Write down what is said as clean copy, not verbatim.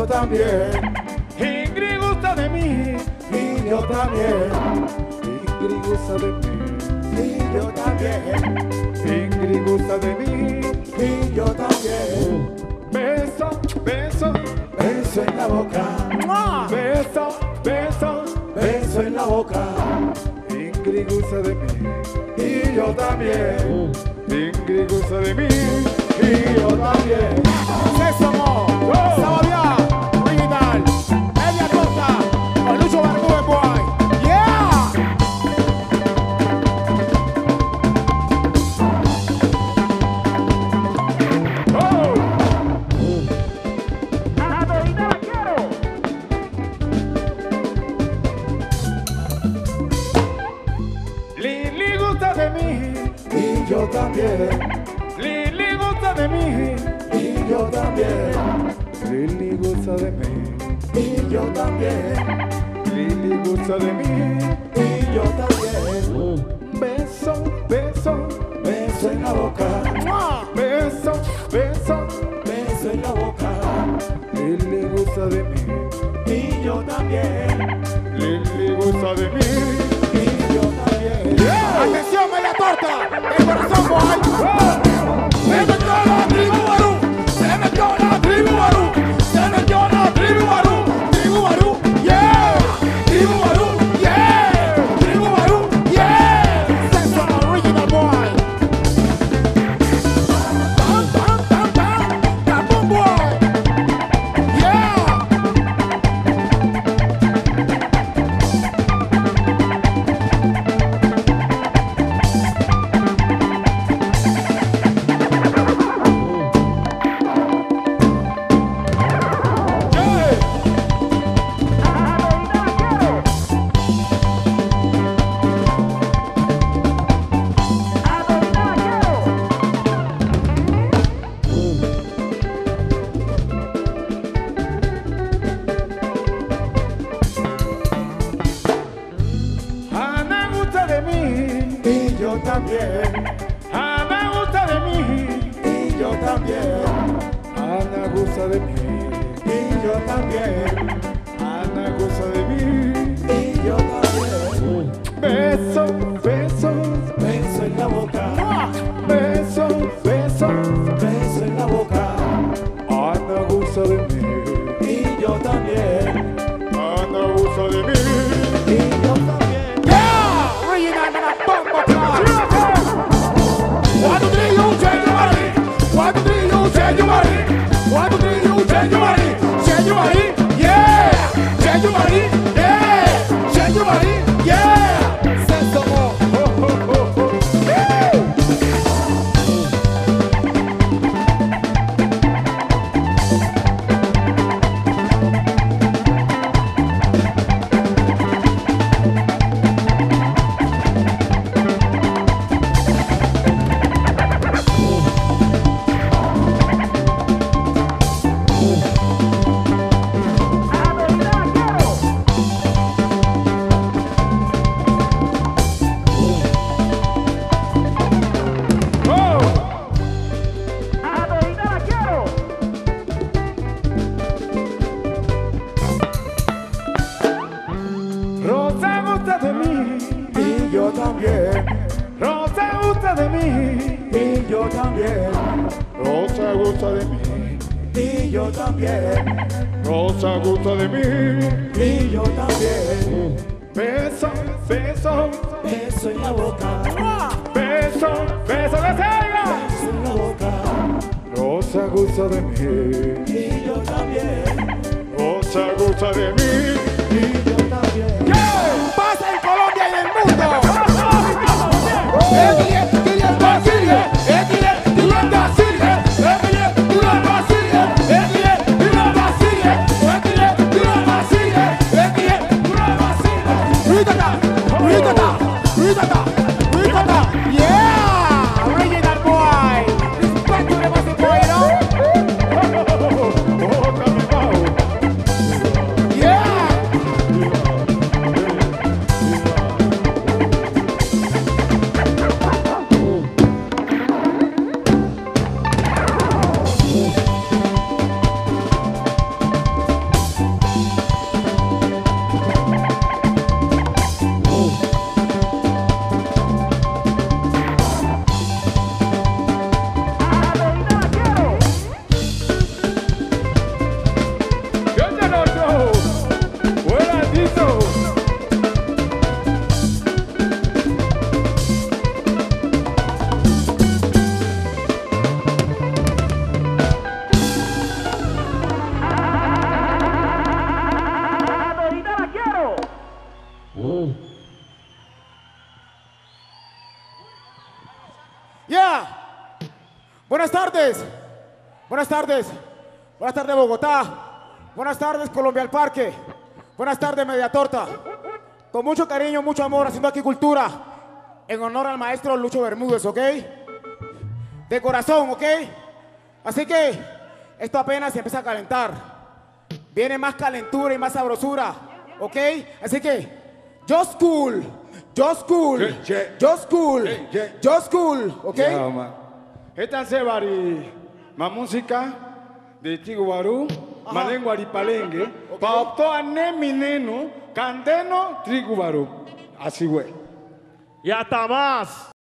yo también. Ingrid gusta de mí, Y yo también. Ingrid gusta de mí. Y yo también. Ingrid gusta de mí. Y yo también. Beso, beso, Beso en la boca. beso, beso. Beso en la boca. Ingrid gusta de mí. Y yo también. Ingrid gusta de mí. Y yo también. Sésamo, Sabaviá, original, Elia Costa, con Lucho Bermúdez, boy. Yeah. Lili gusta de mí. Y yo también. Lili gusta de mí. Y yo también. Lili gusta de mí. Y yo también. Lili gusta de mí. Y yo también. Beso, beso, Beso en la boca. beso, beso. Beso en la boca. Lili gusta de mí. Y yo también. Lili gusta de mí. Y yo también. Atención, media torta, el corazón, boy. Se metió la tribu Barú, se metió la tribu Barú, se metió la tribu Barú, yeah, tribu Barú, yeah, tribu Barú, yeah. Sésamo original boy. Bam, bam, bam, bam, Capón boy, yeah. Ana gusta de mí. Y yo también. Ana gusta de mí. Y yo también. Ana gusta de mí. Y yo también. Ana gusta de mí. Y yo también. Beso, beso, Beso en la boca. beso, beso. Beso en la boca. Ana gusta de mí. Y yo también. Ana gusta de mí. Y yo también. Yeah! Original man, bombo clock. 1, 2, 3, you change your body. 1, 2, 3, you change your body. 1, 2, 3, you change your body. Change your body, yeah. Change your body, yeah. Change your body, yeah. Sésamo. Rosa gusta de mí. Y yo también. Rosa gusta de mí. Y yo también. Rosa gusta de mí. Y yo también. Rosa gusta de mí. Y yo también. Beso, beso, Beso en la boca. beso, beso de cega. Beso en la boca. Rosa gusta de mí. Y yo también. Rosa gusta de mí. Y yo también. Pasa en Colombia y en el mundo. Kylian Basile, Kylian Basile, Kylian Basile, Kylian Basile, Kylian Basile. Ritata, yeah, original boy. Respect to the music boy, you know? Yeah. tardes. Buenas tardes. Buenas tardes, Bogotá. Buenas tardes, Colombia al Parque. Buenas tardes, Media Torta. Con mucho cariño, mucho amor, haciendo aquí cultura. En honor al maestro Lucho Bermúdez, ¿ok? De corazón, ¿ok? Así que esto apenas se empieza a calentar. Viene más calentura y más sabrosura, ¿ok? Así que, just cool, just cool, just cool, just cool, ¿ok? Esta se vari ma música de Triguaru, ma lengua di palengue, pa opto ane mineno, candeno Triguaru. Así güey. Y hasta más.